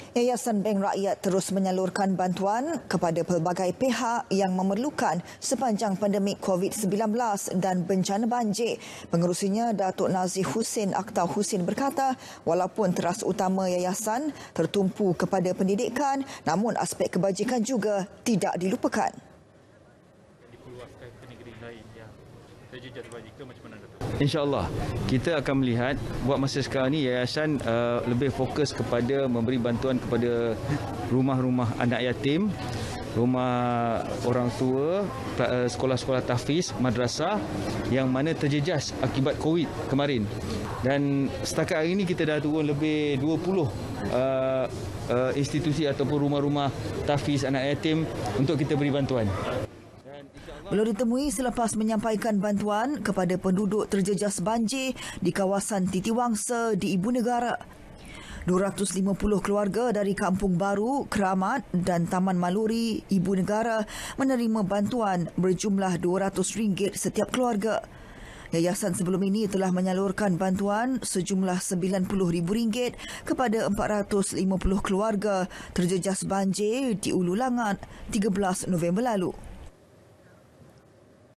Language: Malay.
Yayasan Bank Rakyat terus menyalurkan bantuan kepada pelbagai pihak yang memerlukan sepanjang pandemik COVID-19 dan bencana banjir. Pengerusinya Datuk Nazir Husin Akhtar Husin berkata, walaupun teras utama yayasan tertumpu kepada pendidikan, namun aspek kebajikan juga tidak dilupakan. Diperluaskan ke negeri lain yang terjejas kebajikan macam mana, Datuk? InsyaAllah, kita akan melihat buat masa sekarang ni yayasan lebih fokus kepada memberi bantuan kepada rumah-rumah anak yatim, rumah orang tua, sekolah-sekolah tahfiz, madrasah yang mana terjejas akibat COVID kemarin. Dan setakat hari ini kita dah turun lebih 20 institusi ataupun rumah-rumah tahfiz anak yatim untuk kita beri bantuan. Beliau ditemui selepas menyampaikan bantuan kepada penduduk terjejas banjir di kawasan Titiwangsa di Ibu Negara. 250 keluarga dari Kampung Baru, Keramat dan Taman Maluri, Ibu Negara menerima bantuan berjumlah RM200 setiap keluarga. Yayasan sebelum ini telah menyalurkan bantuan sejumlah RM90,000 kepada 450 keluarga terjejas banjir di Ulu Langat 13 November lalu.